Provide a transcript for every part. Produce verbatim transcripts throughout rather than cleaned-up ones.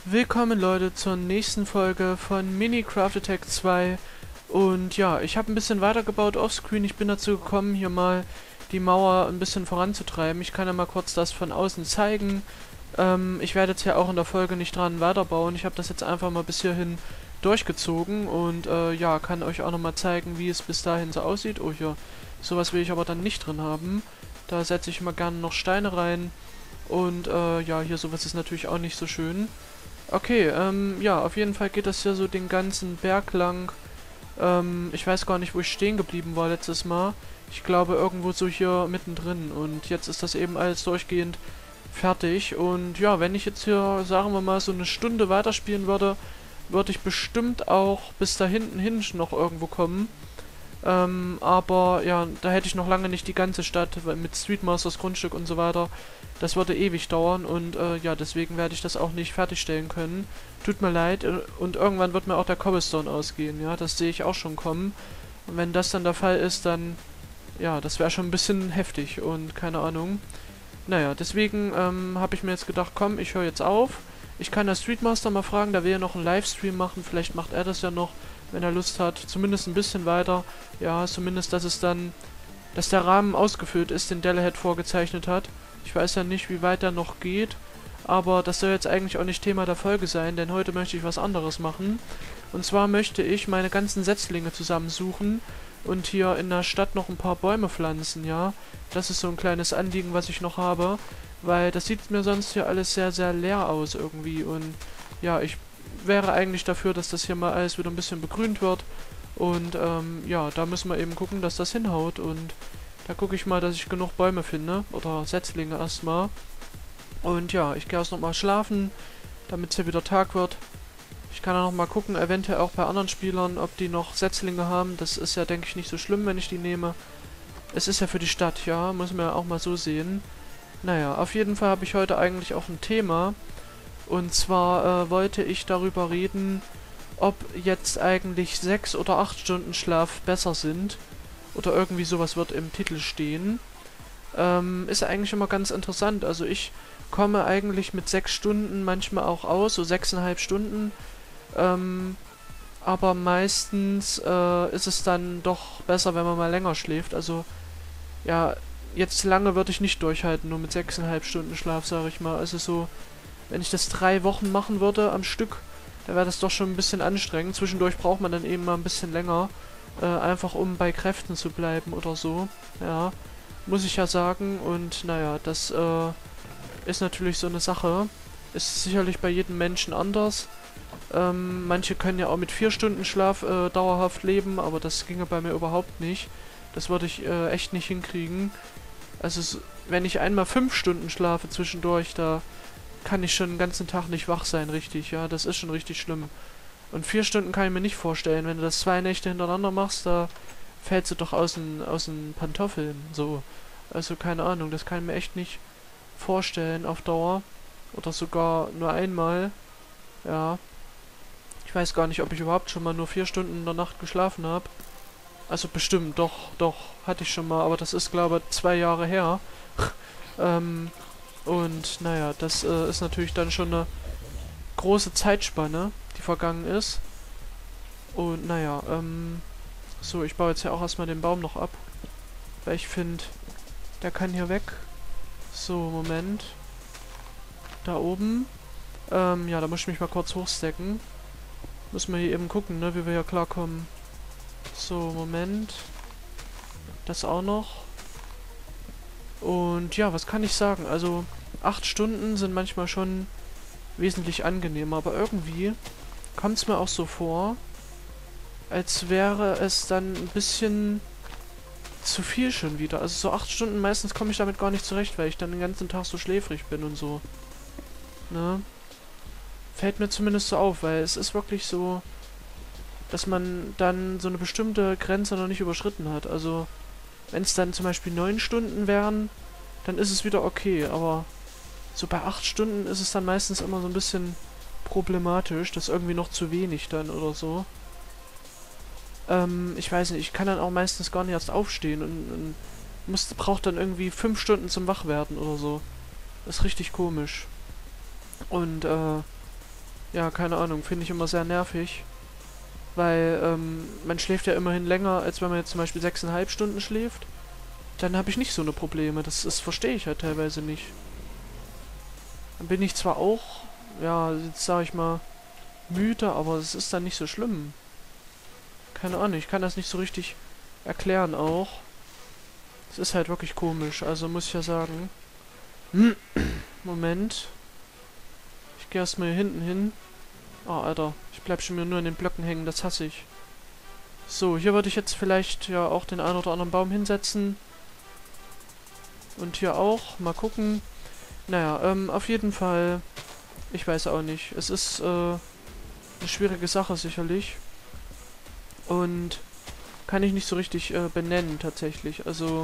Willkommen Leute zur nächsten Folge von Minecraft Attack zwei. Und ja, ich habe ein bisschen weitergebaut offscreen. Ich bin dazu gekommen, hier mal die Mauer ein bisschen voranzutreiben. Ich kann ja mal kurz das von außen zeigen. Ähm, ich werde jetzt ja auch in der Folge nicht dran weiterbauen. Ich habe das jetzt einfach mal bis hierhin durchgezogen und äh, ja, kann euch auch nochmal zeigen, wie es bis dahin so aussieht. Oh, hier, sowas will ich aber dann nicht drin haben. Da setze ich immer gerne noch Steine rein. Und äh, ja, hier sowas ist natürlich auch nicht so schön. Okay, ähm, ja, auf jeden Fall geht das hier so den ganzen Berg lang. Ähm, ich weiß gar nicht, wo ich stehen geblieben war letztes Mal. Ich glaube irgendwo so hier mittendrin. Und jetzt ist das eben alles durchgehend fertig. Und ja, wenn ich jetzt hier, sagen wir mal, so eine Stunde weiterspielen würde, würde ich bestimmt auch bis da hinten hin noch irgendwo kommen. Ähm, aber ja, da hätte ich noch lange nicht die ganze Stadt, weil mit Streetmasters Grundstück und so weiter. Das würde ewig dauern und äh, ja, deswegen werde ich das auch nicht fertigstellen können. Tut mir leid äh, und irgendwann wird mir auch der Cobblestone ausgehen, ja, das sehe ich auch schon kommen. Und wenn das dann der Fall ist, dann, ja, das wäre schon ein bisschen heftig und keine Ahnung. Naja, deswegen ähm, habe ich mir jetzt gedacht, komm, ich höre jetzt auf. Ich kann der Streetmaster mal fragen, da will er noch einen Livestream machen, vielleicht macht er das ja noch, wenn er Lust hat. Zumindest ein bisschen weiter. Ja, zumindest, dass es dann, dass der Rahmen ausgefüllt ist, den Delahead vorgezeichnet hat. Ich weiß ja nicht, wie weit er noch geht, aber das soll jetzt eigentlich auch nicht Thema der Folge sein, denn heute möchte ich was anderes machen. Und zwar möchte ich meine ganzen Setzlinge zusammensuchen und hier in der Stadt noch ein paar Bäume pflanzen, ja. Das ist so ein kleines Anliegen, was ich noch habe, weil das sieht mir sonst hier alles sehr, sehr leer aus irgendwie. Und ja, ich wäre eigentlich dafür, dass das hier mal alles wieder ein bisschen begrünt wird. Und ähm, ja, da müssen wir eben gucken, dass das hinhaut. Und da gucke ich mal, dass ich genug Bäume finde. Oder Setzlinge erstmal. Und ja, ich gehe erst nochmal schlafen, damit es hier wieder Tag wird. Ich kann ja nochmal gucken, eventuell auch bei anderen Spielern, ob die noch Setzlinge haben. Das ist ja, denke ich, nicht so schlimm, wenn ich die nehme. Es ist ja für die Stadt, ja, muss man ja auch mal so sehen. Naja, auf jeden Fall habe ich heute eigentlich auch ein Thema. Und zwar äh, wollte ich darüber reden, ob jetzt eigentlich sechs oder acht Stunden Schlaf besser sind. Oder irgendwie sowas wird im Titel stehen. Ähm, ist eigentlich immer ganz interessant. Also ich komme eigentlich mit sechs Stunden manchmal auch aus, so sechseinhalb Stunden. Ähm, aber meistens äh, ist es dann doch besser, wenn man mal länger schläft. Also ja, jetzt lange würde ich nicht durchhalten, nur mit sechseinhalb Stunden Schlaf, sage ich mal. Also so, wenn ich das drei Wochen machen würde am Stück, dann wäre das doch schon ein bisschen anstrengend. Zwischendurch braucht man dann eben mal ein bisschen länger, äh, einfach um bei Kräften zu bleiben oder so. Ja, muss ich ja sagen. Und naja, das äh, ist natürlich so eine Sache. Ist sicherlich bei jedem Menschen anders. Ähm, manche können ja auch mit vier Stunden Schlaf äh, dauerhaft leben, aber das ginge bei mir überhaupt nicht. Das würde ich äh, echt nicht hinkriegen. Also s- wenn ich einmal fünf Stunden schlafe zwischendurch, da kann ich schon den ganzen Tag nicht wach sein, richtig, ja, das ist schon richtig schlimm. Und vier Stunden kann ich mir nicht vorstellen. Wenn du das zwei Nächte hintereinander machst, da fällst du doch aus den, aus den Pantoffeln, so. Also keine Ahnung, das kann ich mir echt nicht vorstellen auf Dauer. Oder sogar nur einmal, ja. Ich weiß gar nicht, ob ich überhaupt schon mal nur vier Stunden in der Nacht geschlafen habe. Also bestimmt, doch, doch, hatte ich schon mal, aber das ist, glaube ich, zwei Jahre her. ähm, und naja, das äh, ist natürlich dann schon eine große Zeitspanne, die vergangen ist. Und naja, ähm, so, ich baue jetzt ja auch erstmal den Baum noch ab. Weil ich finde, der kann hier weg. So, Moment. Da oben. Ähm, ja, da muss ich mich mal kurz hochstecken. Müssen wir hier eben gucken, ne, wie wir hier klarkommen. So, Moment. Das auch noch. Und ja, was kann ich sagen? Also, acht Stunden sind manchmal schon wesentlich angenehmer, aber irgendwie kommt es mir auch so vor, als wäre es dann ein bisschen zu viel schon wieder. Also so acht Stunden, meistens komme ich damit gar nicht zurecht, weil ich dann den ganzen Tag so schläfrig bin und so. Ne? Fällt mir zumindest so auf, weil es ist wirklich so, dass man dann so eine bestimmte Grenze noch nicht überschritten hat. Also, wenn es dann zum Beispiel neun Stunden wären, dann ist es wieder okay, aber so bei acht Stunden ist es dann meistens immer so ein bisschen problematisch, das ist irgendwie noch zu wenig dann oder so. Ähm, ich weiß nicht, ich kann dann auch meistens gar nicht erst aufstehen und, und muss, braucht dann irgendwie fünf Stunden zum Wachwerden oder so. Das ist richtig komisch. Und, äh, ja, keine Ahnung, finde ich immer sehr nervig. Weil, ähm, man schläft ja immerhin länger, als wenn man jetzt zum Beispiel sechseinhalb Stunden schläft. Dann habe ich nicht so eine Probleme. Das, das verstehe ich halt teilweise nicht. Dann bin ich zwar auch, ja, jetzt sage ich mal, müde, aber es ist dann nicht so schlimm. Keine Ahnung, ich kann das nicht so richtig erklären auch. Es ist halt wirklich komisch, also muss ich ja sagen. Moment. Ich gehe erstmal hier hinten hin. Oh, Alter, ich bleib schon mir nur in den Blöcken hängen, das hasse ich. So, hier würde ich jetzt vielleicht ja auch den einen oder anderen Baum hinsetzen. Und hier auch, mal gucken. Naja, ähm, auf jeden Fall, ich weiß auch nicht. Es ist, äh, eine schwierige Sache sicherlich. Und kann ich nicht so richtig äh, benennen tatsächlich. Also,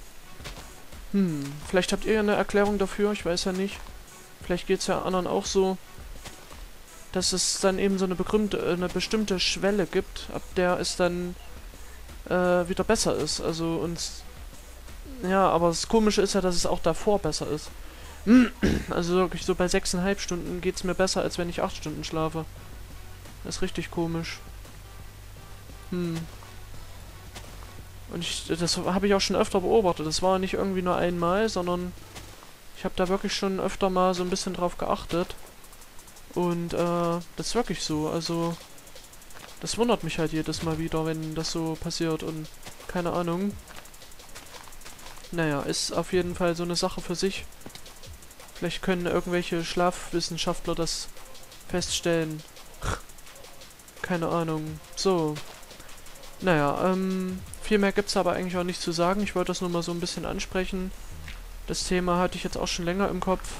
hm, vielleicht habt ihr eine Erklärung dafür, ich weiß ja nicht. Vielleicht geht es ja anderen auch so, dass es dann eben so eine, begründete, eine bestimmte Schwelle gibt, ab der es dann äh, wieder besser ist. Also uns, ja, aber das Komische ist ja, dass es auch davor besser ist. Also wirklich so bei sechseinhalb Stunden geht es mir besser, als wenn ich acht Stunden schlafe. Das ist richtig komisch. Hm. Und ich, das habe ich auch schon öfter beobachtet. Das war nicht irgendwie nur einmal, sondern ich habe da wirklich schon öfter mal so ein bisschen drauf geachtet. Und äh, das ist wirklich so. Also das wundert mich halt jedes Mal wieder, wenn das so passiert. Und keine Ahnung. Naja, ist auf jeden Fall so eine Sache für sich. Vielleicht können irgendwelche Schlafwissenschaftler das feststellen. Keine Ahnung. So. Naja, ähm, viel mehr gibt's aber eigentlich auch nicht zu sagen. Ich wollte das nur mal so ein bisschen ansprechen. Das Thema hatte ich jetzt auch schon länger im Kopf.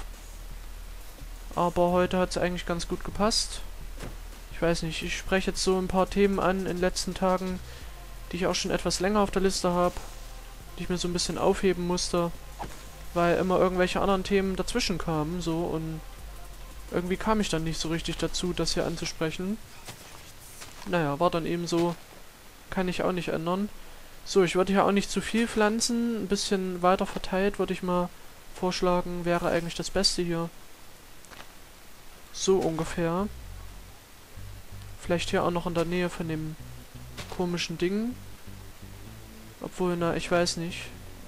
Aber heute hat es eigentlich ganz gut gepasst. Ich weiß nicht, ich spreche jetzt so ein paar Themen an in den letzten Tagen, die ich auch schon etwas länger auf der Liste habe. Die ich mir so ein bisschen aufheben musste. Weil immer irgendwelche anderen Themen dazwischen kamen, so, und irgendwie kam ich dann nicht so richtig dazu, das hier anzusprechen. Naja, war dann eben so. Kann ich auch nicht ändern. So, ich würde hier auch nicht zu viel pflanzen. Ein bisschen weiter verteilt würde ich mal vorschlagen. Wäre eigentlich das Beste hier. So ungefähr. Vielleicht hier auch noch in der Nähe von dem komischen Ding. Obwohl, na, ich weiß nicht.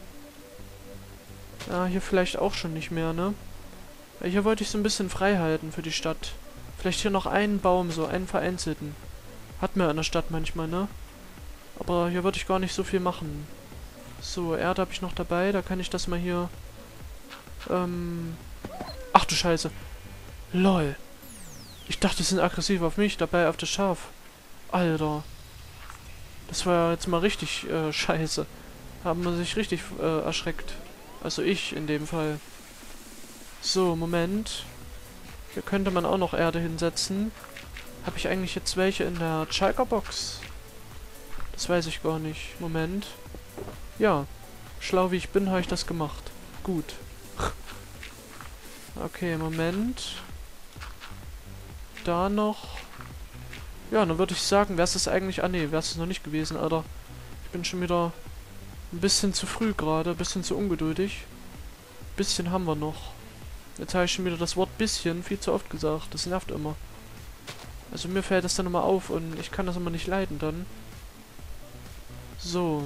Ja, hier vielleicht auch schon nicht mehr, ne? Hier wollte ich so ein bisschen frei halten für die Stadt. Vielleicht hier noch einen Baum, so einen vereinzelten. Hat man in der Stadt manchmal, ne? Aber hier würde ich gar nicht so viel machen. So, Erde habe ich noch dabei. Da kann ich das mal hier... Ähm... Ach du Scheiße. Lol. Ich dachte, die sind aggressiv auf mich, dabei auf das Schaf. Alter. Das war jetzt mal richtig äh, scheiße. Haben wir sich richtig äh, erschreckt. Also ich in dem Fall. So, Moment. Hier könnte man auch noch Erde hinsetzen. Habe ich eigentlich jetzt welche in der Chalker-Box? Das weiß ich gar nicht. Moment. Ja. Schlau wie ich bin, habe ich das gemacht. Gut. Okay, Moment. Da noch. Ja, dann würde ich sagen, wäre es eigentlich... Ah, nee, wäre es noch nicht gewesen, Alter. Ich bin schon wieder ein bisschen zu früh gerade, ein bisschen zu ungeduldig. Bisschen haben wir noch. Jetzt habe ich schon wieder das Wort bisschen viel zu oft gesagt. Das nervt immer. Also mir fällt das dann immer auf und ich kann das immer nicht leiden dann. So.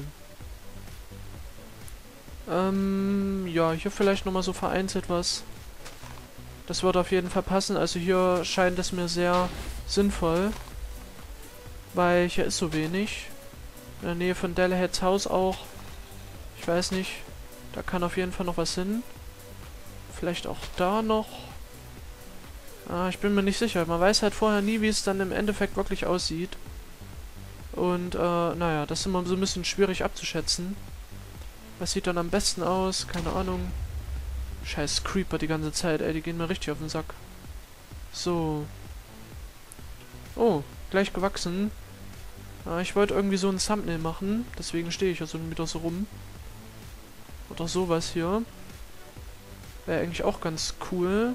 Ähm, ja, hier vielleicht nochmal so vereinzelt was. Das wird auf jeden Fall passen. Also hier scheint es mir sehr sinnvoll. Weil hier ist so wenig. In der Nähe von Delaheads Haus auch. Ich weiß nicht. Da kann auf jeden Fall noch was hin. Vielleicht auch da noch. Ah, ich bin mir nicht sicher. Man weiß halt vorher nie, wie es dann im Endeffekt wirklich aussieht. Und, äh, naja, das ist immer so ein bisschen schwierig abzuschätzen. Was sieht dann am besten aus? Keine Ahnung. Scheiß Creeper die ganze Zeit, ey. Die gehen mir richtig auf den Sack. So. Oh, gleich gewachsen. Ah, ich wollte irgendwie so ein Thumbnail machen. Deswegen stehe ich ja so wieder so rum. Oder sowas hier. Wäre eigentlich auch ganz cool.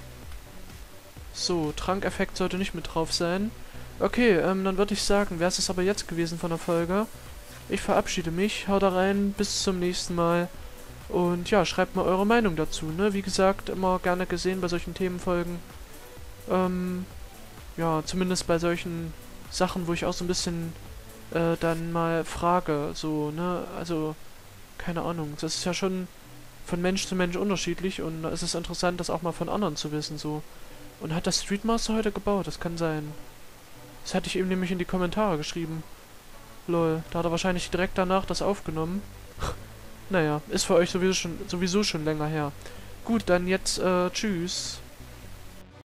So, Trankeffekt sollte nicht mit drauf sein. Okay, ähm, dann würde ich sagen, wäre es aber jetzt gewesen von der Folge. Ich verabschiede mich, haut da rein, bis zum nächsten Mal. Und ja, schreibt mal eure Meinung dazu, ne? Wie gesagt, immer gerne gesehen bei solchen Themenfolgen. Ähm, ja, zumindest bei solchen Sachen, wo ich auch so ein bisschen äh, dann mal frage, so, ne, also, keine Ahnung, das ist ja schon von Mensch zu Mensch unterschiedlich und es ist interessant, das auch mal von anderen zu wissen, so. Und hat das Streetmaster heute gebaut? Das kann sein. Das hatte ich ihm nämlich in die Kommentare geschrieben. Lol, da hat er wahrscheinlich direkt danach das aufgenommen. Naja, ist für euch sowieso schon, sowieso schon länger her. Gut, dann jetzt, äh, tschüss.